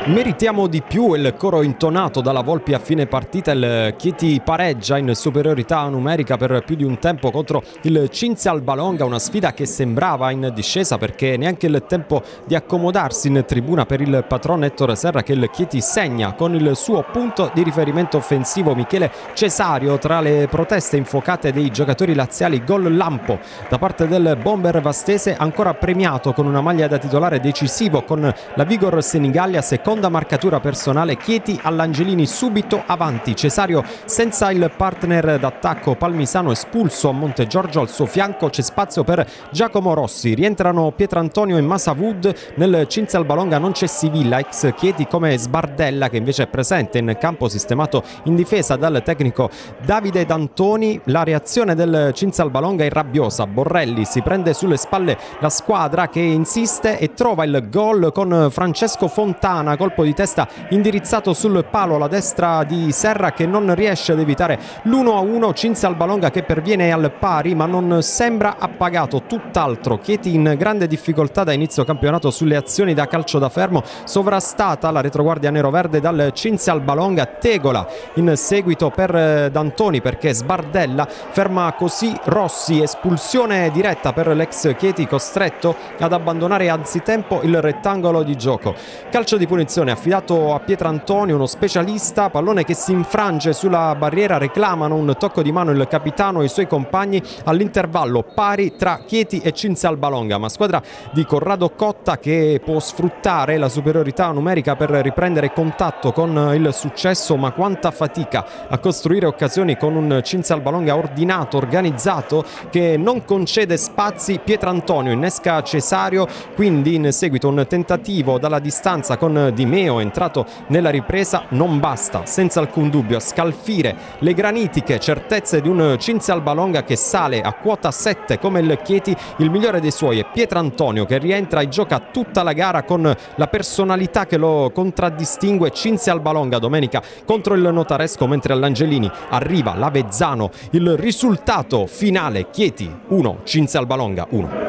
Meritiamo di più, il coro intonato dalla Volpi a fine partita. Il Chieti pareggia in superiorità numerica per più di un tempo contro il Cinzia Albalonga, una sfida che sembrava in discesa perché neanche il tempo di accomodarsi in tribuna per il patron Ettore Serra, che il Chieti segna con il suo punto di riferimento offensivo Michele Cesario. Tra le proteste infuocate dei giocatori laziali, gol lampo da parte del bomber vastese, ancora premiato con una maglia da titolare decisivo con la Vigor Senigallia. Seconda marcatura personale, Chieti all'Angelini subito avanti, Cesario senza il partner d'attacco palmisano espulso a Montegiorgio. Al suo fianco c'è spazio per Giacomo Rossi, rientrano Pietrantonio e Masavud. Nel Cinzia Albalonga non c'è Sivilla, ex Chieti, come Sbardella, che invece è presente in campo sistemato in difesa dal tecnico Davide D'Antoni. La reazione del Cinzia Albalonga è rabbiosa, Borrelli si prende sulle spalle la squadra che insiste e trova il gol con Francesco Fontana, colpo di testa indirizzato sul palo alla destra di Serra, che non riesce ad evitare l'1-1. Cinzia Albalonga che perviene al pari ma non sembra appagato, tutt'altro. Chieti in grande difficoltà da inizio campionato sulle azioni da calcio da fermo, sovrastata la retroguardia neroverde dal Cinzia Albalonga. Tegola in seguito per D'Antoni perché Sbardella ferma così Rossi, espulsione diretta per l'ex Chieti, costretto ad abbandonare anzitempo il rettangolo di gioco. Calcio di punizione affidato a Pietrantonio, uno specialista, pallone che si infrange sulla barriera, reclamano un tocco di mano il capitano e i suoi compagni. All'intervallo pari tra Chieti e Cinzia Albalonga, ma squadra di Corrado Cotta che può sfruttare la superiorità numerica per riprendere contatto con il successo. Ma quanta fatica a costruire occasioni con un Cinzia Albalonga ordinato, organizzato, che non concede spazi. Pietrantonio innesca Cesario, quindi in seguito un tentativo dalla distanza con Di Meo, entrato nella ripresa. Non basta senza alcun dubbio a scalfire le granitiche certezze di un Cinzia Albalonga che sale a quota 7 come il Chieti. Il migliore dei suoi è Pietrantonio, che rientra e gioca tutta la gara con la personalità che lo contraddistingue. Cinzia Albalonga domenica contro il Notaresco, mentre all'Angelini arriva l'Avezzano. Il risultato finale: Chieti 1, Cinzia Albalonga 1.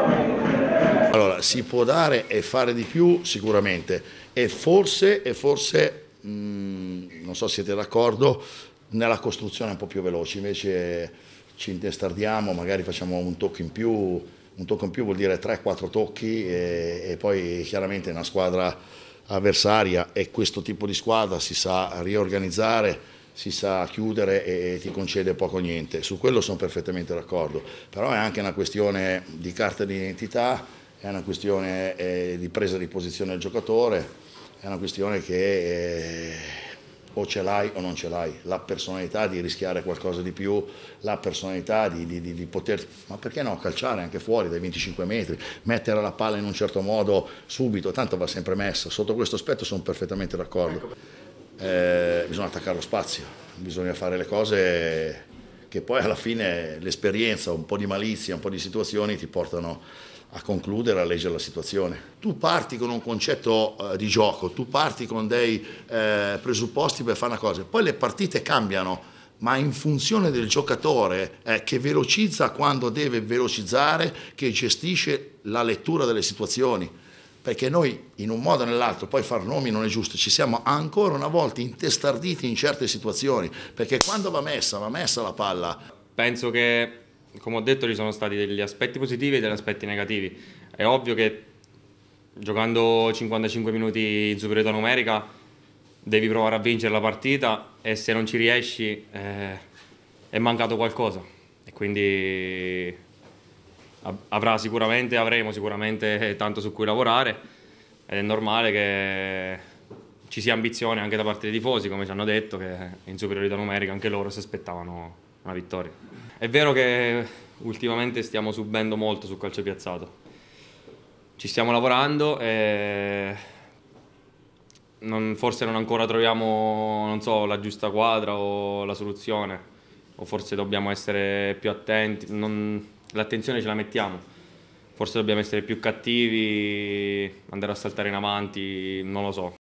Allora, si può dare e fare di più sicuramente, e forse non so se siete d'accordo, nella costruzione un po' più veloci. Invece ci intestardiamo, magari facciamo un tocco in più. Un tocco in più vuol dire 3-4 tocchi e poi chiaramente una squadra avversaria, e questo tipo di squadra si sa riorganizzare, si sa chiudere e ti concede poco o niente. Su quello sono perfettamente d'accordo, però è anche una questione di carta d'identità, è una questione di presa di posizione del giocatore, è una questione che o ce l'hai o non ce l'hai, la personalità di rischiare qualcosa di più, la personalità di poter, ma perché no, calciare anche fuori dai 25 metri, mettere la palla in un certo modo subito, tanto va sempre messa. Sotto questo aspetto sono perfettamente d'accordo. Bisogna attaccare lo spazio, bisogna fare le cose che poi alla fine l'esperienza, un po' di malizia, un po' di situazioni ti portano a concludere, a leggere la situazione. Tu parti con un concetto di gioco, tu parti con dei presupposti per fare una cosa, poi le partite cambiano, ma in funzione del giocatore che velocizza quando deve velocizzare, che gestisce la lettura delle situazioni. Perché noi in un modo o nell'altro, poi far nomi non è giusto, ci siamo ancora una volta intestarditi in certe situazioni, perché quando va messa la palla. Penso che, come ho detto, ci sono stati degli aspetti positivi e degli aspetti negativi. È ovvio che giocando 55 minuti in superiorità numerica devi provare a vincere la partita, e se non ci riesci è mancato qualcosa, e quindi avremo sicuramente tanto su cui lavorare, ed è normale che ci sia ambizione anche da parte dei tifosi, come ci hanno detto, che in superiorità numerica anche loro si aspettavano una vittoria. È vero che ultimamente stiamo subendo molto sul calcio piazzato, ci stiamo lavorando e forse non ancora troviamo, non so, la giusta quadra o la soluzione, o forse dobbiamo essere più attenti. L'attenzione ce la mettiamo, forse dobbiamo essere più cattivi, andare a saltare in avanti, non lo so.